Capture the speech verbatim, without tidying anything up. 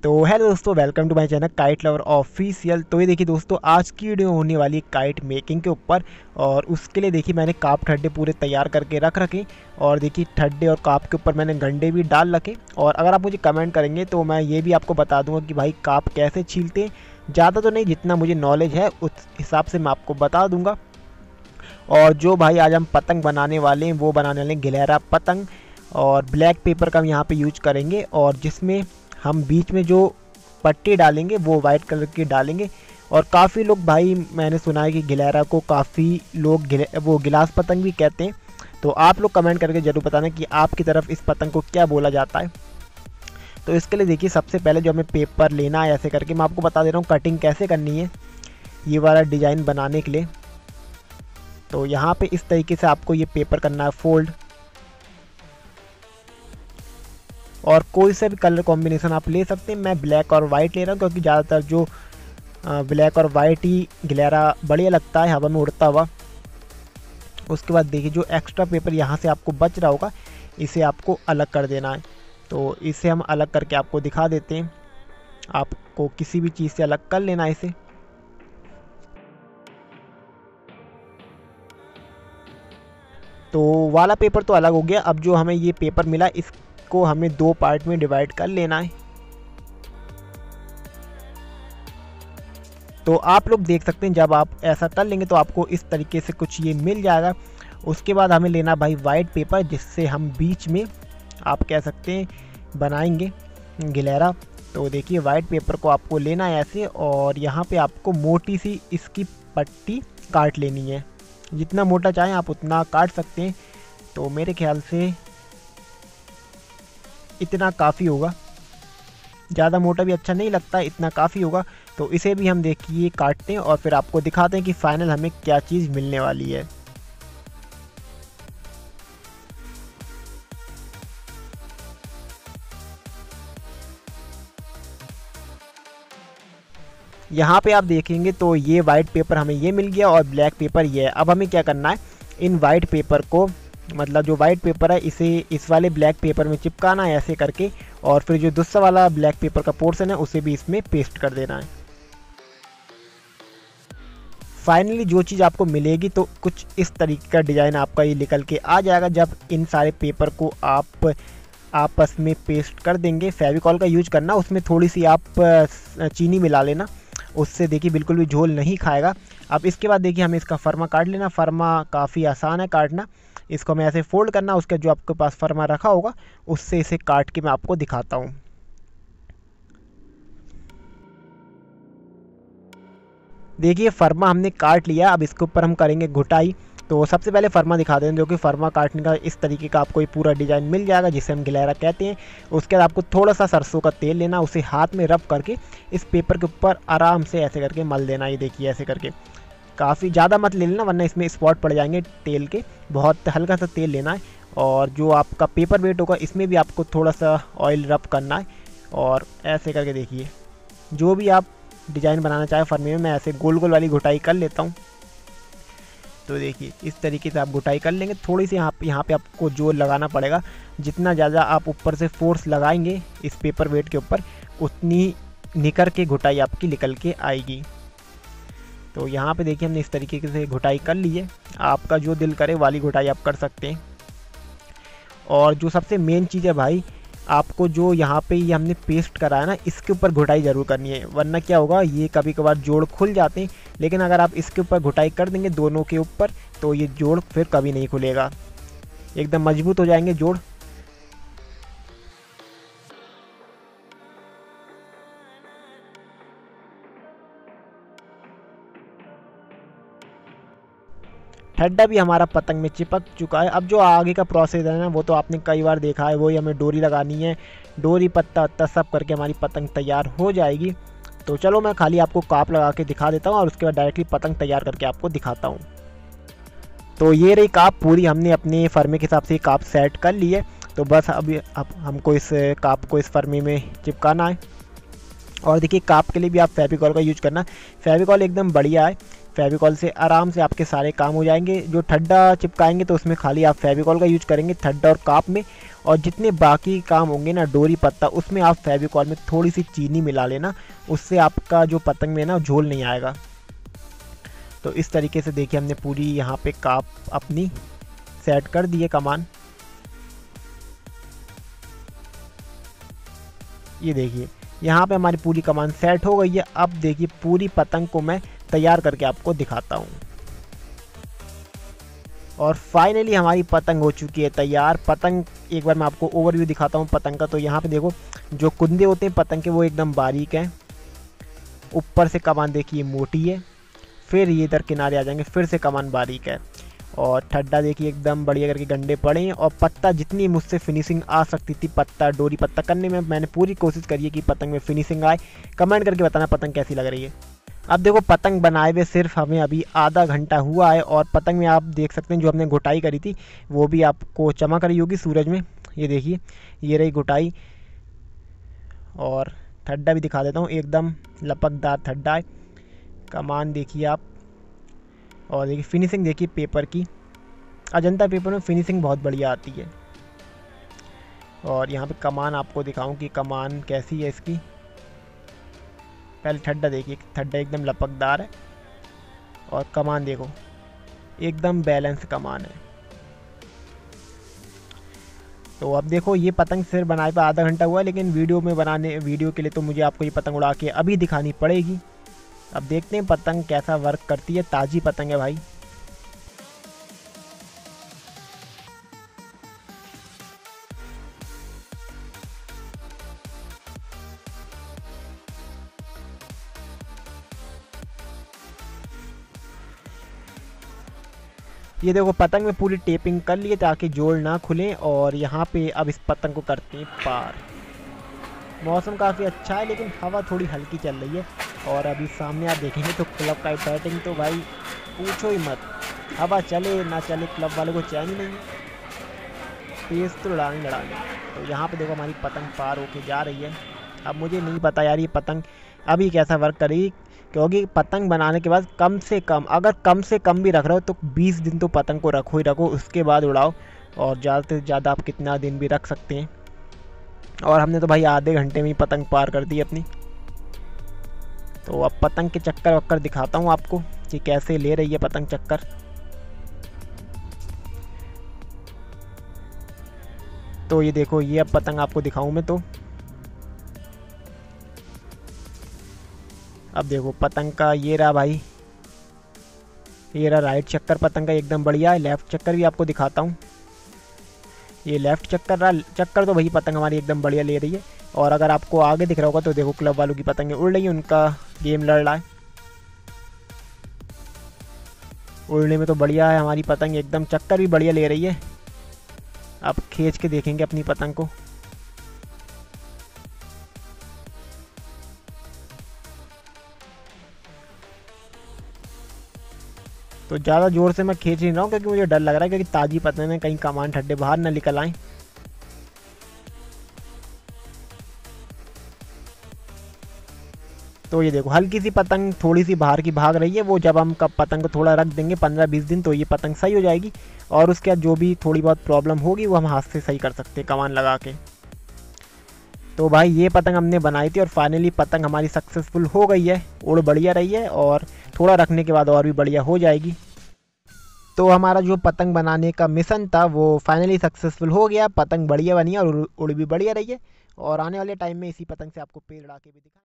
तो हेलो दोस्तों, welcome to my channel kite lover official. तो ये देखिए दोस्तों, आज की वीडियो होने वाली है काइट मेकिंग के ऊपर। और उसके लिए देखिए मैंने काप ठड्डे पूरे तैयार करके रख रखे। और देखिए ठड्डे और काप के ऊपर मैंने गंडे भी डाल रखे। और अगर आप मुझे कमेंट करेंगे तो मैं ये भी आपको बता दूंगा कि भाई काप कैसे छीलते हैं। ज़्यादा तो नहीं, जितना मुझे नॉलेज है उस हिसाब से मैं आपको बता दूँगा। और जो भाई आज हम पतंग बनाने वाले हैं वो बनाने वाले हैं गिलहरा पतंग। और ब्लैक पेपर का हम यहाँ पे यूज करेंगे, और जिसमें हम बीच में जो पट्टी डालेंगे वो वाइट कलर की डालेंगे। और काफ़ी लोग, भाई मैंने सुना है कि गिलहरा को काफ़ी लोग गिले, वो गिलास पतंग भी कहते हैं। तो आप लोग कमेंट करके ज़रूर बताना कि आपकी तरफ इस पतंग को क्या बोला जाता है। तो इसके लिए देखिए सबसे पहले जो हमें पेपर लेना है, ऐसे करके मैं आपको बता दे रहा हूँ कटिंग कैसे करनी है ये वाला डिज़ाइन बनाने के लिए। तो यहाँ पे इस तरीके से आपको ये पेपर करना है फोल्ड। और कोई सा भी कलर कॉम्बिनेशन आप ले सकते हैं। मैं ब्लैक और वाइट ले रहा हूँ क्योंकि ज़्यादातर जो ब्लैक और वाइट ही गिलहरा बढ़िया लगता है हवा में उड़ता हुआ। उसके बाद देखिए जो एक्स्ट्रा पेपर यहाँ से आपको बच रहा होगा इसे आपको अलग कर देना है। तो इसे हम अलग करके आपको दिखा देते हैं। आपको किसी भी चीज़ से अलग कर लेना है इसे। तो वाला पेपर तो अलग हो गया। अब जो हमें ये पेपर मिला इसको हमें दो पार्ट में डिवाइड कर लेना है। तो आप लोग देख सकते हैं जब आप ऐसा कर लेंगे तो आपको इस तरीके से कुछ ये मिल जाएगा। उसके बाद हमें लेना भाई वाइट पेपर, जिससे हम बीच में आप कह सकते हैं बनाएंगे गिलहरा। तो देखिए वाइट पेपर को आपको लेना है ऐसे, और यहाँ पे आपको मोटी सी इसकी पट्टी काट लेनी है। जितना मोटा चाहें आप उतना काट सकते हैं। तो मेरे ख्याल से इतना काफ़ी होगा, ज़्यादा मोटा भी अच्छा नहीं लगता, इतना काफ़ी होगा। तो इसे भी हम देखिए काटते हैं और फिर आपको दिखाते हैं कि फाइनल हमें क्या चीज़ मिलने वाली है। यहाँ पे आप देखेंगे तो ये वाइट पेपर हमें ये मिल गया और ब्लैक पेपर ये है। अब हमें क्या करना है, इन वाइट पेपर को, मतलब जो वाइट पेपर है इसे इस वाले ब्लैक पेपर में चिपकाना है ऐसे करके। और फिर जो दूसरा वाला ब्लैक पेपर का पोर्शन है उसे भी इसमें पेस्ट कर देना है। फाइनली जो चीज़ आपको मिलेगी तो कुछ इस तरीके का डिज़ाइन आपका ये निकल के आ जाएगा। जब इन सारे पेपर को आप आपस में पेस्ट कर देंगे, फेविकॉल का यूज करना, उसमें थोड़ी सी आप चीनी मिला लेना, उससे देखिए बिल्कुल भी झोल नहीं खाएगा। अब इसके बाद देखिए हमें इसका फर्मा काट लेना। फर्मा काफ़ी आसान है काटना। इसको हमें ऐसे फोल्ड करना, उसका जो आपके पास फर्मा रखा होगा उससे इसे काट के मैं आपको दिखाता हूँ। देखिए फर्मा हमने काट लिया। अब इसके ऊपर हम करेंगे घुटाई। तो सबसे पहले फर्मा दिखा दें, जो कि फर्मा काटने का इस तरीके का आपको ये पूरा डिज़ाइन मिल जाएगा, जिसे हम गिलहरा कहते हैं। उसके बाद आपको थोड़ा सा सरसों का तेल लेना, उसे हाथ में रब करके इस पेपर के ऊपर आराम से ऐसे करके मल देना। ये देखिए ऐसे करके, काफ़ी ज़्यादा मत ले लेना वरना इसमें स्पॉट पड़ जाएंगे तेल के। बहुत हल्का सा तेल लेना है। और जो आपका पेपर वेट होगा इसमें भी आपको थोड़ा सा ऑयल रब करना है। और ऐसे करके देखिए जो भी आप डिज़ाइन बनाना चाहे फर्मे में, मैं ऐसे गोल गोल वाली घुटाई कर लेता हूँ। तो देखिए इस तरीके से आप घुटाई कर लेंगे। थोड़ी सी यहाँ पे यहाँ पे आपको जोर लगाना पड़ेगा। जितना ज़्यादा आप ऊपर से फोर्स लगाएंगे इस पेपर वेट के ऊपर, उतनी निकर के घुटाई आपकी निकल के आएगी। तो यहाँ पे देखिए हमने इस तरीके से घुटाई कर ली है। आपका जो दिल करे वाली घुटाई आप कर सकते हैं। और जो सबसे मेन चीज़ है भाई, आपको जो यहाँ पे ये हमने पेस्ट करा है ना, इसके ऊपर घुटाई ज़रूर करनी है, वरना क्या होगा ये कभी कभार जोड़ खुल जाते हैं। लेकिन अगर आप इसके ऊपर घुटाई कर देंगे दोनों के ऊपर, तो ये जोड़ फिर कभी नहीं खुलेगा, एकदम मजबूत हो जाएंगे जोड़। ठड्डा भी हमारा पतंग में चिपक चुका है। अब जो आगे का प्रोसेस है ना, वो तो आपने कई बार देखा है। वही हमें डोरी लगानी है, डोरी पत्ता वत्ता सब करके हमारी पतंग तैयार हो जाएगी। तो चलो मैं खाली आपको काप लगा के दिखा देता हूँ और उसके बाद डायरेक्टली पतंग तैयार करके आपको दिखाता हूँ। तो ये रही काप पूरी, हमने अपने फर्मे के हिसाब से काप सेट कर ली है। तो बस अभी अब हमको इस काप को इस फर्मे में चिपकाना है। और देखिए काप के लिए भी आप फेविकॉल का यूज करना। फेविकॉल एकदम बढ़िया है, फेविकॉल से आराम से आपके सारे काम हो जाएंगे। जो ठड्डा चिपकाएंगे तो उसमें खाली आप फेविकॉल का यूज करेंगे ठड्डा और काप में। और जितने बाकी काम होंगे ना डोरी पत्ता, उसमें आप फेविकॉल में थोड़ी सी चीनी मिला लेना, उससे आपका जो पतंग में ना झोल नहीं आएगा। तो इस तरीके से देखिए हमने पूरी यहाँ पे काप अपनी सेट कर दी है कमान। ये देखिए यहाँ पे हमारी पूरी कमान सेट हो गई है। अब देखिए पूरी पतंग को मैं तैयार करके आपको दिखाता हूँ। और फाइनली हमारी पतंग हो चुकी है तैयार। पतंग एक बार मैं आपको ओवरव्यू दिखाता हूँ पतंग का। तो यहाँ पे देखो जो कुंदे होते हैं पतंग के वो एकदम बारीक हैं। ऊपर से कमान देखिए मोटी है, फिर ये इधर किनारे आ जाएंगे, फिर से कमान बारीक है। और ठड्डा देखिए एकदम बढ़िया करके गंडे पड़े हैं। और पत्ता जितनी मुझसे फिनिशिंग आ सकती थी पत्ता डोरी पत्ता करने में, मैंने पूरी कोशिश करी है कि पतंग में फिनिशिंग आए। कमेंट करके बताना पतंग कैसी लग रही है। अब देखो पतंग बनाए हुए सिर्फ हमें अभी आधा घंटा हुआ है और पतंग में आप देख सकते हैं जो हमने घुटाई करी थी वो भी आपको चमक रही होगी सूरज में। ये देखिए ये रही घुटाई। और ठड्डा भी दिखा देता हूँ, एकदम लपकदार ठड्डा है। कमान देखिए आप, और देखिए फिनिशिंग देखिए पेपर की। अजंता पेपर में फिनिशिंग बहुत बढ़िया आती है। और यहाँ पे कमान आपको दिखाऊं कि कमान कैसी है इसकी। पहले ठड्डा देखिए, ठड्डा एकदम लपकदार है और कमान देखो एकदम बैलेंस कमान है। तो अब देखो ये पतंग सिर्फ बनाए पे आधा घंटा हुआ है, लेकिन वीडियो में बनाने वीडियो के लिए तो मुझे आपको ये पतंग उड़ा के अभी दिखानी पड़ेगी। अब देखते हैं पतंग कैसा वर्क करती है। ताज़ी पतंग है भाई। ये देखो पतंग में पूरी टेपिंग कर लिए ताकि जोड़ ना खुले। और यहाँ पे अब इस पतंग को करते हैं पार। मौसम काफ़ी अच्छा है लेकिन हवा थोड़ी हल्की चल रही है। और अभी सामने आप देखेंगे तो क्लब का बैटिंग तो भाई पूछो ही मत। हवा चले ना चले क्लब वाले को चैन ही नहीं है, तेज़ तो लड़ाने लड़ाने। तो यहाँ पे देखो हमारी पतंग पार होके जा रही है। अब मुझे नहीं पता यार ये पतंग अभी कैसा वर्क करेगी, क्योंकि पतंग बनाने के बाद कम से कम अगर कम से कम भी रख रहे हो तो बीस दिन तो पतंग को रखो ही रखो, उसके बाद उड़ाओ। और ज़्यादा से ज़्यादा आप कितना दिन भी रख सकते हैं। और हमने तो भाई आधे घंटे में ही पतंग पार कर दी अपनी। तो अब पतंग के चक्कर वक्कर दिखाता हूँ आपको कि कैसे ले रही है पतंग चक्कर। तो ये देखो ये अब पतंग आपको दिखाऊं मैं। तो अब देखो पतंग का ये रहा भाई, ये रहा राइट चक्कर पतंग का एकदम बढ़िया है। लेफ़्ट चक्कर भी आपको दिखाता हूँ। ये लेफ़्ट चक्कर रहा, चक्कर तो भाई पतंग हमारी एकदम बढ़िया ले रही है। और अगर आपको आगे दिख रहा होगा तो देखो क्लब वालों की पतंगें उड़ रही हैं, उनका गेम लड़ रहा है। उड़ने में तो बढ़िया है हमारी पतंग, एकदम चक्कर भी बढ़िया ले रही है। अब खींच के देखेंगे अपनी पतंग को। तो ज़्यादा ज़ोर से मैं खींच नहीं रहा हूँ क्योंकि मुझे डर लग रहा है, क्योंकि ताज़ी पतंग है कहीं कमान ठड्डे बाहर ना निकल आएँ। तो ये देखो हल्की सी पतंग थोड़ी सी बाहर की भाग रही है। वो जब हम कब पतंग को थोड़ा रख देंगे पंद्रह बीस दिन तो ये पतंग सही हो जाएगी। और उसके बाद जो भी थोड़ी बहुत प्रॉब्लम होगी वो हम हाथ से सही कर सकते हैं कमान लगा के। तो भाई ये पतंग हमने बनाई थी और फाइनली पतंग हमारी सक्सेसफुल हो गई है, उड़ बढ़िया रही है और थोड़ा रखने के बाद और भी बढ़िया हो जाएगी। तो हमारा जो पतंग बनाने का मिशन था वो फाइनली सक्सेसफुल हो गया। पतंग बढ़िया बनी है और उड़ भी बढ़िया रही है। और आने वाले टाइम में इसी पतंग से आपको पेड़ उड़ा के भी दिखा